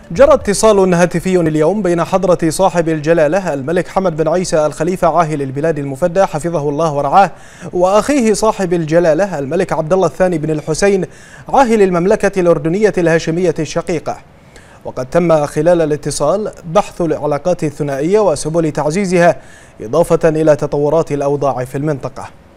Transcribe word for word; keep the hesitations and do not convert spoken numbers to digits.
جرى اتصال هاتفي اليوم بين حضرة صاحب الجلالة الملك حمد بن عيسى الخليفة عاهل البلاد المفدى حفظه الله ورعاه وأخيه صاحب الجلالة الملك عبد الله الثاني بن الحسين عاهل المملكة الأردنية الهاشمية الشقيقة. وقد تم خلال الاتصال بحث العلاقات الثنائية وسبل تعزيزها إضافة إلى تطورات الأوضاع في المنطقة.